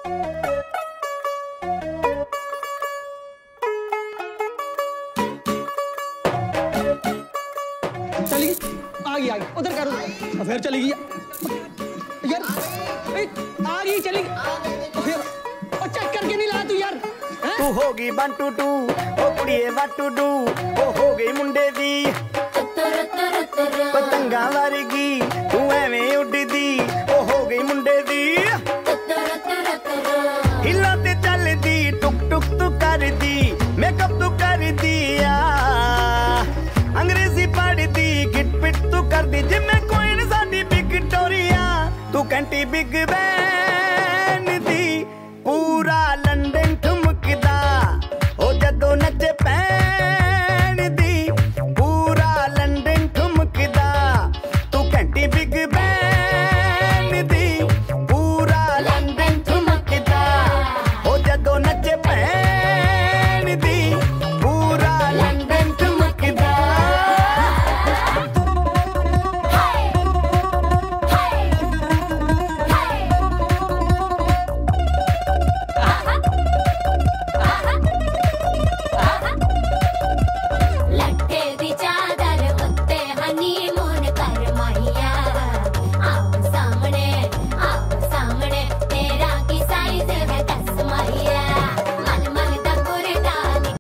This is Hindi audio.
चली आ गई उधर करो फिर चली गई यार आ गई चली फिर चेक करके नहीं ला तू यार तू होगी 1 2 2 ओ कुड़िए व्हाट टू डू ओ हो गई मुंडे दी पतंगा वर्गी तू एवें उड़दी ओ हो गई मुंडे दी हिला ते चलदी टुक टुक तू कर दी मेकअप तू कर दिया अंग्रेजी पढ़दी गिट पिट तू कर दी जिम्मे कोई साडी विक्टोरिया तू कंटी बिग बैन